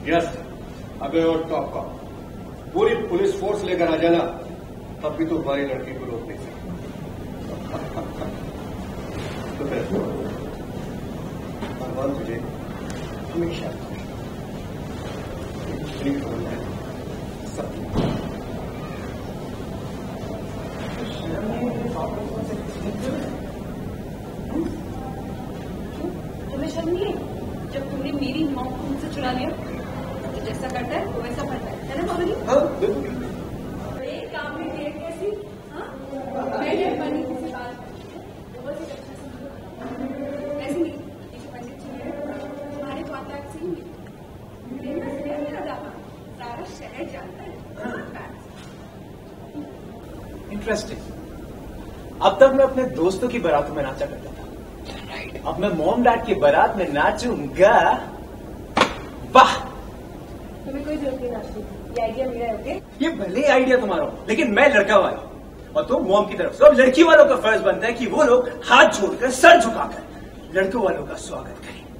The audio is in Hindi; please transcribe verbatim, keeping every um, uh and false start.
यस, अबे और टॉप का पूरी पुलिस फोर्स लेकर आ जाना, तब भी तो हमारी लड़की को रोक नहीं सकती। तो फिर भगवान तुझे हमेशा सब तुम्हें शर्म नहीं है? जब तुमने मेरी मौत को मुझसे चुरा लिया तो जैसा करता है वो वैसा करता है, है ना बाबा जी? हाँ बिल्कुल। एक काम में देर कैसी? हाँ, मैं बनी किसी बात बहुत ही अच्छा समझो। ऐसे नहीं, किसी पंडित जी ने तुम्हारे कॉन्टैक्ट से ही मिले। मेरा से मेरा दावा सारा शहर जानता है। इंटरेस्टिंग। अब तक मैं अपने दोस्तों की बारातों में नाचा करता था, राइट? अब मैं मॉम डैड की बारात में नाचूंगा। वाह, तुम्हें कोई जरूरत नहीं नाचने की, ये आइडिया मेरा है। ओके, ये भले आइडिया तुम्हारा हो, लेकिन मैं लड़का वाला हूं और तुम मॉम की तरफ से। अब लड़की वालों का फर्ज बनता है कि वो लोग हाथ जोड़कर सर झुकाकर लड़कों वालों का स्वागत करें।